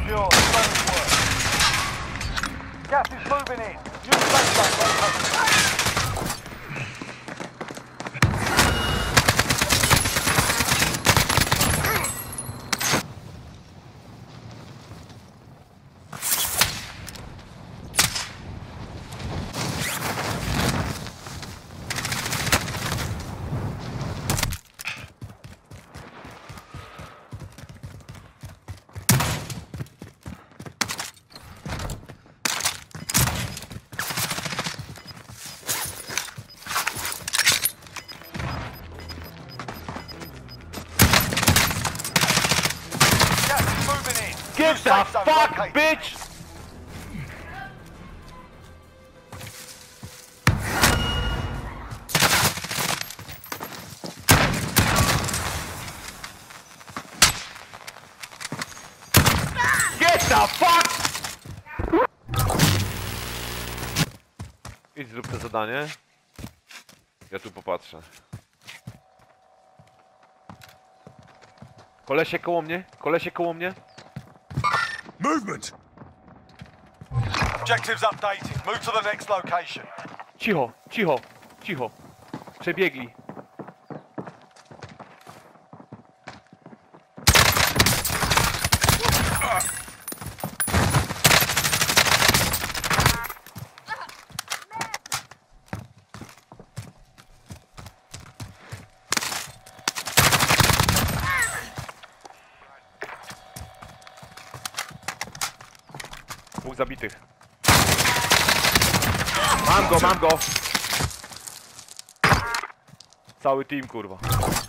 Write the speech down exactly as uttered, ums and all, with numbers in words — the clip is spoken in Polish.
secure. Solid work. Gas is moving in. New safe zone located. Give the fuck, bitch! Get the fuck! Idź, zrób to zadanie. Ja tu popatrzę. Kolesie koło mnie? Kolesie koło mnie? Movement! Objectives updated. Move to the next location. Cicho, cicho, cicho. Przebiegli. Dwóch zabitych. Mam go, mam go! Cały team, kurwa.